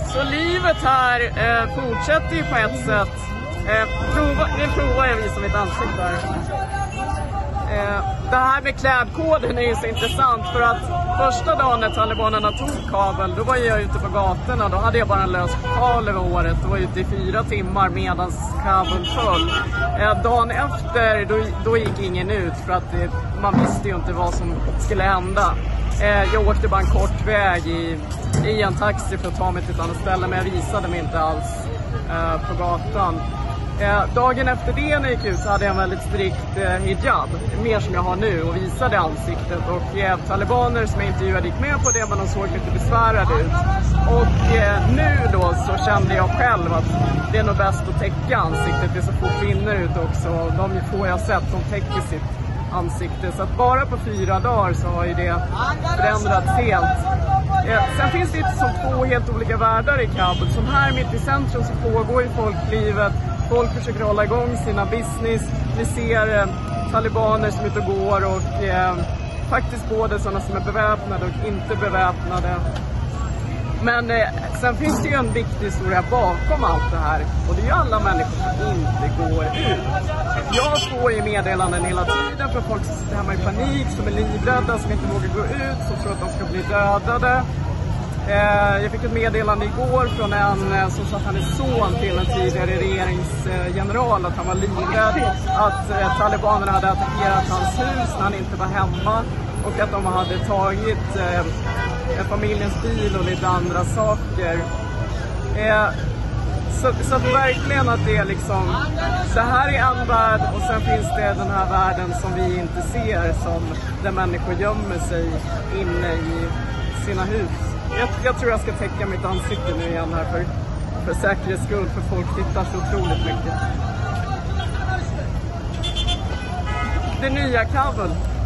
Så livet här fortsätter ju på ett sätt. Nu provar jag visa mitt ansikte här. Det här med klädkoden är ju så intressant för att första dagen när talibanerna tog Kabul, då var jag ute på gatorna. Då hade jag bara en lös sjal över håret. Då var jag ute i 4 timmar medan Kabul föll. Dagen efter, då gick ingen ut för att man visste ju inte vad som skulle hända. Jag åkte bara en kort väg i en taxi för att ta mig till ett annat ställe, men jag visade mig inte alls på gatan. Dagen efter det när jag gick ut så hade jag en väldigt strikt hijab, mer som jag har nu, och visade ansiktet. Och talibaner som jag intervjuade gick med på det, men de såg lite besvärade ut. Och nu då så kände jag själv att det är nog bäst att täcka ansiktet. Det är så få kvinnor ut också, de få jag sett, de täcker sitt ansikte. Så att bara på 4 dagar så har ju det förändrats helt. Sen finns det ju som 2 helt olika världar i Kabul. Som här mitt i centrum så pågår ju folklivet. Folk försöker hålla igång sina business. Vi ser talibaner som är ute och går och faktiskt både sådana som är beväpnade och inte beväpnade. Men sen finns det ju en viktig historia bakom allt det här. Och det är ju alla människor som inte går ut. Jag får ju meddelanden hela tiden från folk som sitter hemma i panik, som är livrädda, som inte vågar gå ut, som tror att de ska bli dödade. Jag fick ett meddelande igår från en som sa att han är son till en tidigare regeringsgeneral, att han var livrädd att talibanerna hade attackerat hans hus när han inte var hemma och att de hade tagit familjens bil och lite andra saker. Så att verkligen att det är liksom, så här är en värld och sen finns det den här världen som vi inte ser, som där människor gömmer sig inne i sina hus. Jag tror jag ska täcka mitt ansikte nu igen här för säkerhets skull, för folk tittar så otroligt mycket. Det nya Kabul.